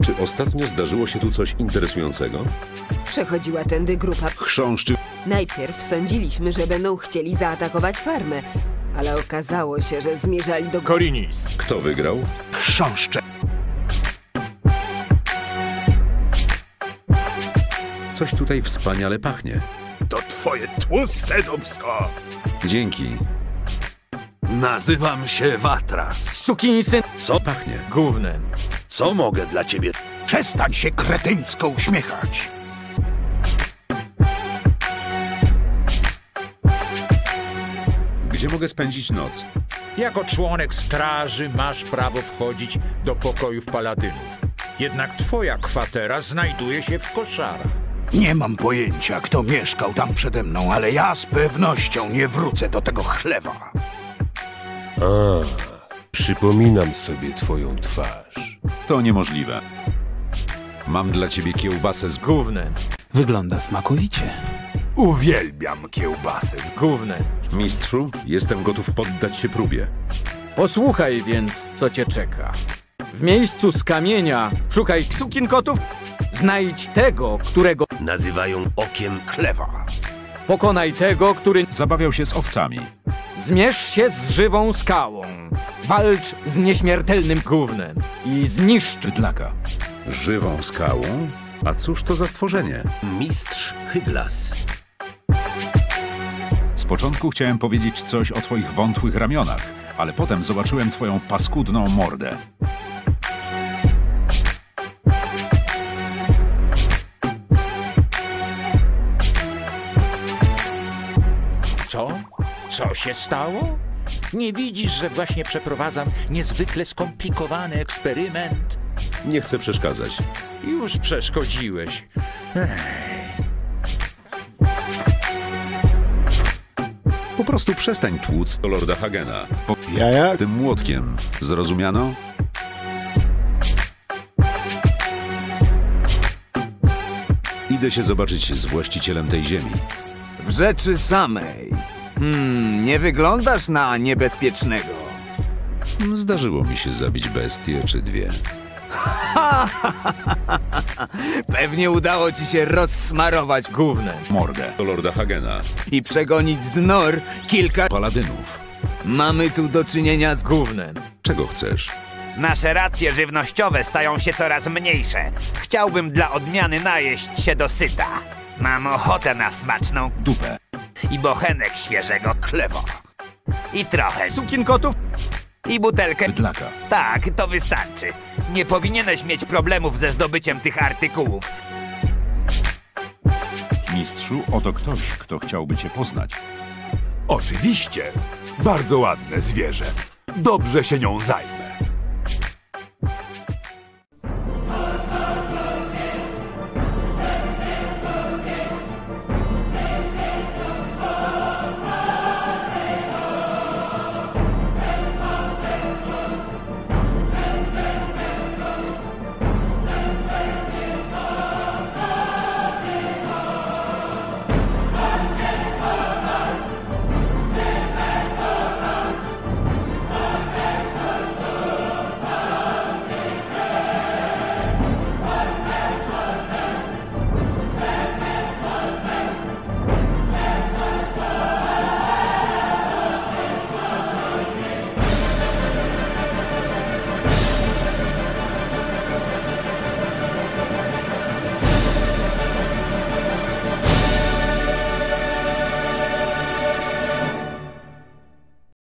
Czy ostatnio zdarzyło się tu coś interesującego? Przechodziła tędy grupa. Chrząszczy... Najpierw sądziliśmy, że będą chcieli zaatakować farmę, ale okazało się, że zmierzali do... Korinis. Kto wygrał? Chrząszcze. Coś tutaj wspaniale pachnie. To twoje tłuste dubsko. Dzięki. Nazywam się Watras. Sukinsyn. Co pachnie? Gównem. Co mogę dla ciebie? Przestań się kretyńsko uśmiechać. Gdzie mogę spędzić noc? Jako członek straży masz prawo wchodzić do pokojów paladynów. Jednak twoja kwatera znajduje się w koszarach. Nie mam pojęcia, kto mieszkał tam przede mną, ale ja z pewnością nie wrócę do tego chlewa. A, przypominam sobie twoją twarz. To niemożliwe. Mam dla ciebie kiełbasę z... Gównem. Wygląda smakowicie. Uwielbiam kiełbasę z Gównem. Mistrzu, jestem gotów poddać się próbie. Posłuchaj więc, co cię czeka. W miejscu z kamienia szukaj sukinkotów. znajdź tego, którego Nazywają okiem Chlewa. pokonaj tego, który Zabawiał się z owcami. zmierz się z żywą skałą. Walcz z nieśmiertelnym gównem i zniszcz. Bydlaka. Żywą skałą? A cóż to za stworzenie? mistrz Hyglas. Z początku chciałem powiedzieć coś o twoich wątłych ramionach, ale potem zobaczyłem twoją paskudną mordę. Co? Co się stało? Nie widzisz, że właśnie przeprowadzam niezwykle skomplikowany eksperyment? Nie chcę przeszkadzać. Już przeszkodziłeś. Po prostu przestań tłuc do Lorda Hagena. Jaja? Tym młotkiem. Zrozumiano? Idę się zobaczyć z właścicielem tej ziemi. W rzeczy samej. Nie wyglądasz na niebezpiecznego. Zdarzyło mi się zabić bestię czy dwie. Pewnie udało ci się rozsmarować Gównem. Mordę. Do Lorda Hagena. i przegonić z nor kilka... Paladynów. Mamy tu do czynienia z Gównem. Czego chcesz? Nasze racje żywnościowe stają się coraz mniejsze. Chciałbym dla odmiany najeść się dosyta. Mam ochotę na smaczną Dupę. i bochenek świeżego chlewa. I trochę sukinkotów. i butelkę. Bydlaka. Tak, to wystarczy. Nie powinieneś mieć problemów ze zdobyciem tych artykułów. Mistrzu, oto ktoś, kto chciałby cię poznać. Oczywiście. Bardzo ładne zwierzę. Dobrze się nią zajmę.